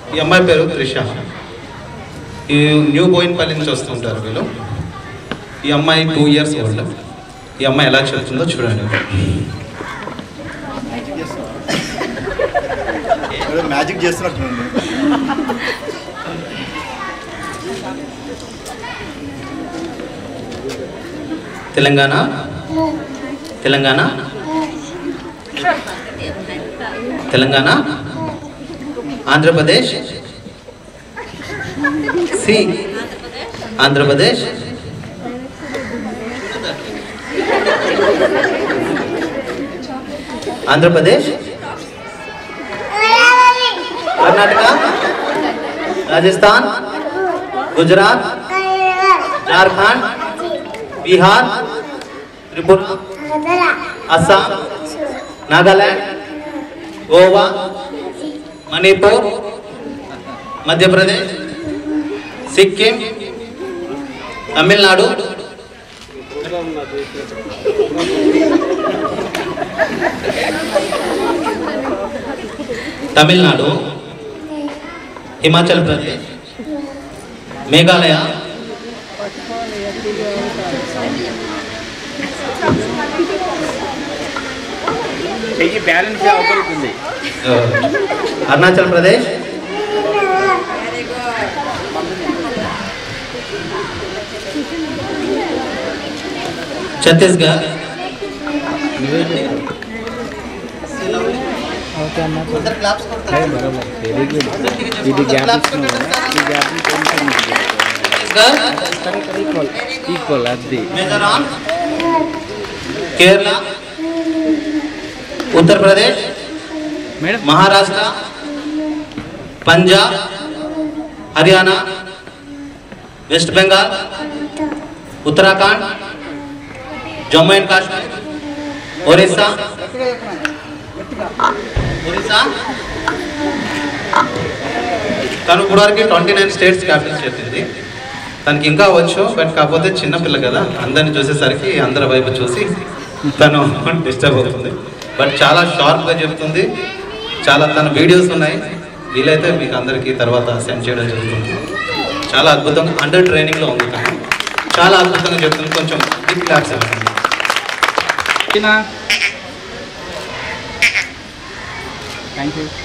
ఈ అమ్మాయి పేరు త్రిష. ఈ న్యూ బోయిన్పల్లి నుంచి వస్తుంటారు వీళ్ళు. ఈ అమ్మాయి 2 years ఓల్డ్. ఈ అమ్మాయి ఎలా చెప్తుందో చూడండి. మ్యాజిక్ చేస్తున్నట్టు. తెలంగాణ తెలంగాణ తెలంగాణ ఆంధ్రప్రదేశ్ సి ఆంధ్రప్రదేశ్ ఆంధ్రప్రదేశ్ कर्नाटक राजस्थान गुजरात झारखंड बिहार त्रिपुरा असम नागालैंड गोवा मणिपुर मध्य प्रदेश सिक्किम तमिलनाडु तमिलनाडु हिमाचल प्रदेश मेघालय अरुणाचल प्रदेश छत्तीसगढ़ मिजोरम केरला उत्तर प्रदेश महाराष्ट्र पंजाब हरियाणा वेस्ट बंगाल उत्तराखंड जम्मू एंड काश्मीर ओडिशा తను ఇప్పటివరకు 29 స్టేట్స్ క్యాపిటల్స్ చెప్పింది. తనకి ఇంకా వచ్చు, బట్ కాకపోతే చిన్నపిల్ల కదా, అందరిని చూసేసరికి అందరి వైపు చూసి తను డిస్టర్బ్ అవుతుంది. బట్ చాలా షార్ప్గా చెప్తుంది. చాలా తన వీడియోస్ ఉన్నాయి, వీలైతే మీకు అందరికీ తర్వాత సెండ్ చేయడం జరుగుతుంది. చాలా అద్భుతంగా అండర్ ట్రైనింగ్లో ఉంది తను, చాలా అద్భుతంగా చెప్తుంది. కొంచెం బిగ్ క్లాప్స్ అవుతుంది. Thank you.